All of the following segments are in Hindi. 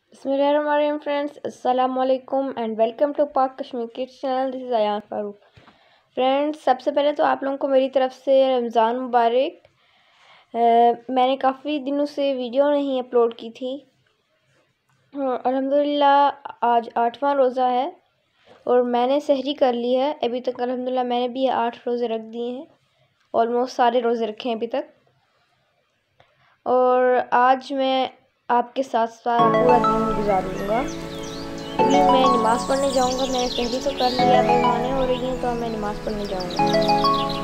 Bismillahirrahmanirrahim friends, Assalamualaikum and welcome to Pak Kashmir Kids channel. This is Ayaan Farooq. Friends, सबसे पहले तो आप लोगों को मेरी तरफ से रमज़ान मुबारक। मैंने काफ़ी दिनों से वीडियो नहीं अपलोड की थी। अल्हम्दुलिल्लाह आज 8वां रोज़ा है और मैंने सहरी कर ली है। अभी तक अल्हम्दुलिल्लाह मैंने भी 8 रोज़े रख दिए हैं। ऑलमोस्ट सारे रोज़े रखे हैं अभी तक। और आज मैं आपके साथ साथ पूरा दिन गुजारूंगा। अभी मैं नमाज़ पढ़ने जाऊंगा। मैंने सहरी तो कर लिया, अभी खाने हो रही हैं तो मैं नमाज़ पढ़ने जाऊंगा।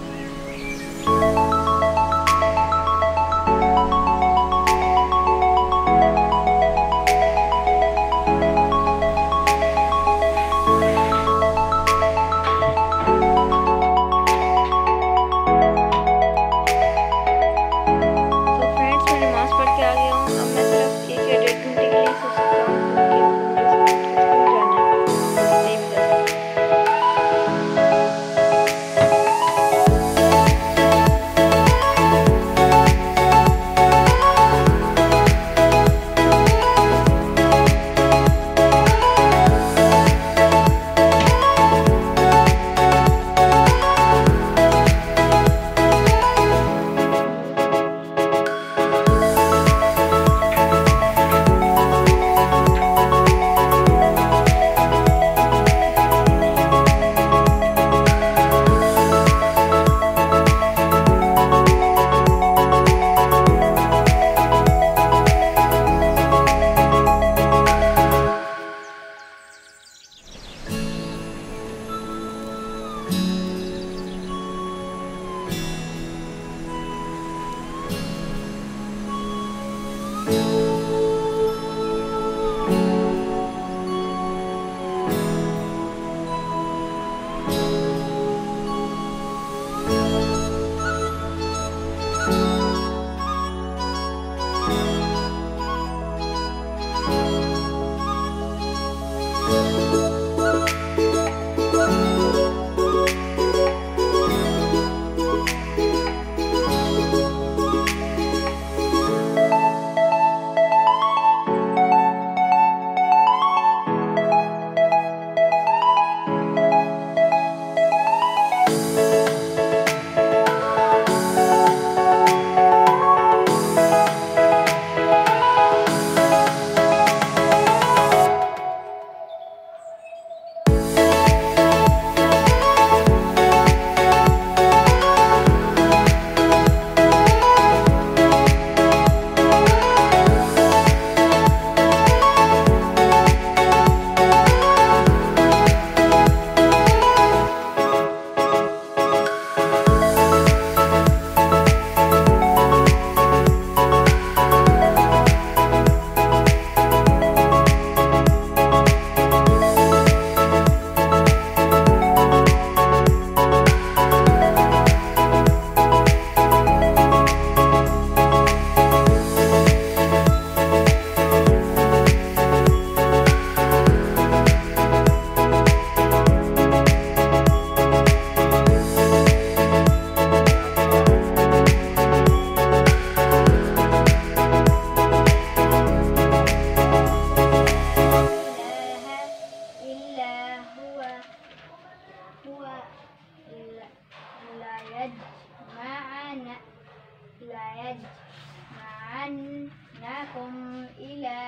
ليجمعنكم إلى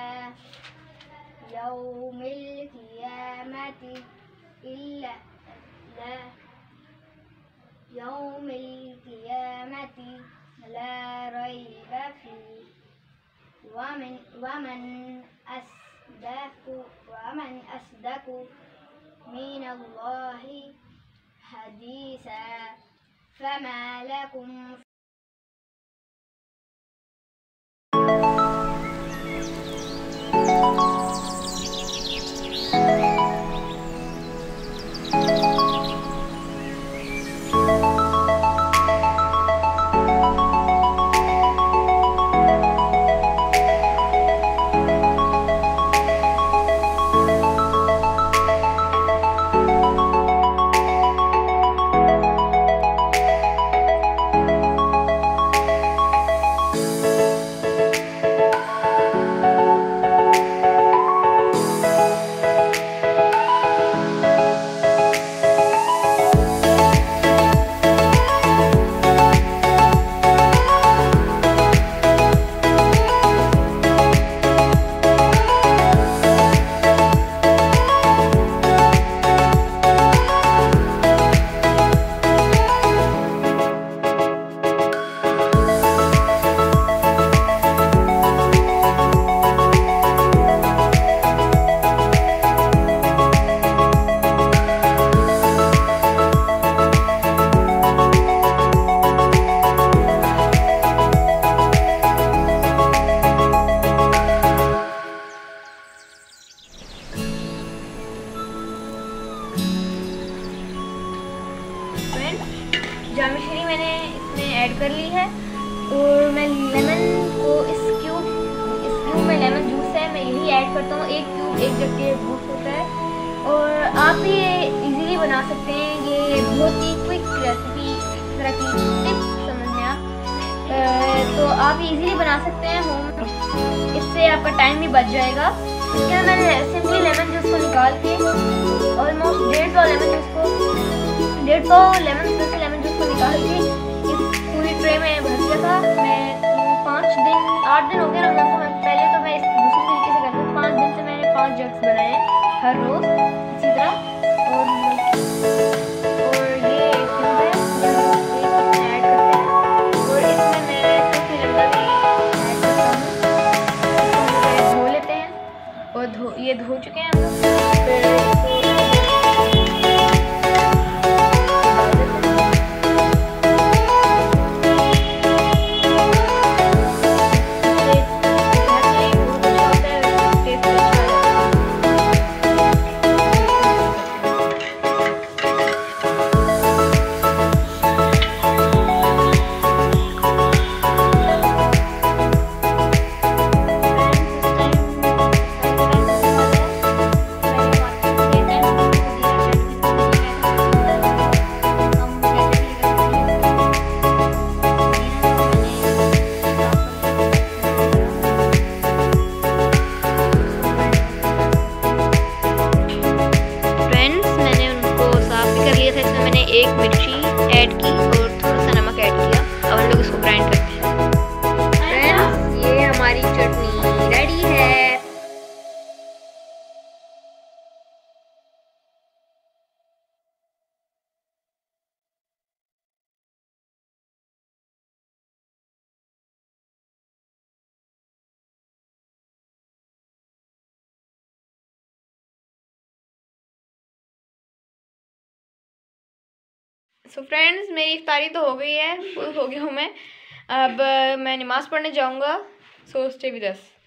يوم القيامة إلا يوم القيامة لا ريب فيه ومن أصدق من الله حديثا فما لكم 1 जग के बहुत होता है और आप ये इजीली बना सकते हैं। ये बहुत ही क्विक रेसिपी, एक तरह की टिप समझ में तो आप इजीली बना सकते हैं होम। इससे आपका टाइम भी बच जाएगा। इसके अंदर मैंने सिंपली लेमन जूस को निकाल के ऑलमोस्ट 1.5 पाव लेमन जूस को निकाल के इस पूरी ट्रे में भर दिया था। मैं 8 दिन हो गए रमजान को। मैं पहले तो मैं इस दूसरे तरीके से करती हूँ। 5 दिन से मैंने 5 जग्स बनाए हर रोज इसी तरह। और ये क्यूब है इसमें ऐड करते हैं और इसमें मैं सूखी लंका भी ऐड करता हूँ। धो लेते हैं और ये धो चुके हैं हम लोग। फिर इसमें मैंने 1 मिर्ची ऐड की और थोड़ा सा नमक ऐड किया। अब हम लोग इसको ग्राइंड करते हैं। फ्रेंड्स, ये हमारी चटनी रेडी है। सो फ्रेंड्स, मेरी इफ्तारी तो हो गई है, फुल हो गया हूँ मैं। अब मैं नमाज़ पढ़ने जाऊँगा। So stay with us.